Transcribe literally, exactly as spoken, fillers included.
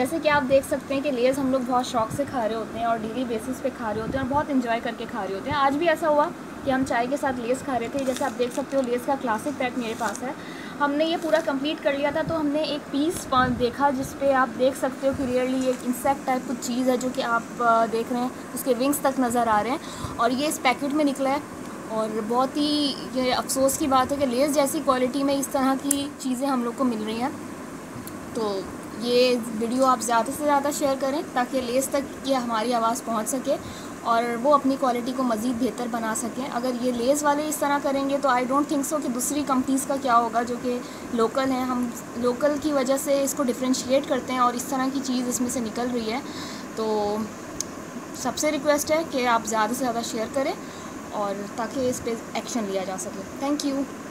जैसे कि आप देख सकते हैं कि लेज़ हम लोग बहुत शौक से खा रहे होते हैं और डेली बेसिस पे खा रहे होते हैं और बहुत इंजॉय करके खा रहे होते हैं। आज भी ऐसा हुआ कि हम चाय के साथ लेज़ खा रहे थे। जैसे आप देख सकते हो लेज़ का क्लासिक पैक मेरे पास है। हमने ये पूरा कंप्लीट कर लिया था तो हमने एक पीस देखा जिस पे आप देख सकते हो कि रियली एक इंसेक्ट टाइप कुछ चीज़ है जो कि आप देख रहे हैं, उसके विंग्स तक नज़र आ रहे हैं और ये इस पैकेट में निकला है। और बहुत ही ये अफसोस की बात है कि लेज़ जैसी क्वालिटी में इस तरह की चीज़ें हम लोग को मिल रही हैं। तो ये वीडियो आप ज़्यादा से ज़्यादा शेयर करें ताकि लेज़ तक ये हमारी आवाज़ पहुंच सके और वो अपनी क्वालिटी को मज़ीद बेहतर बना सकें। अगर ये लेज़ वाले इस तरह करेंगे तो आई डोंट थिंक सो कि दूसरी कंपनीज़ का क्या होगा जो कि लोकल हैं। हम लोकल की वजह से इसको डिफ्रेंशिएट करते हैं और इस तरह की चीज़ इसमें से निकल रही है। तो सबसे रिक्वेस्ट है कि आप ज़्यादा से ज़्यादा शेयर करें और ताकि इस पर एक्शन लिया जा सके। Thank you.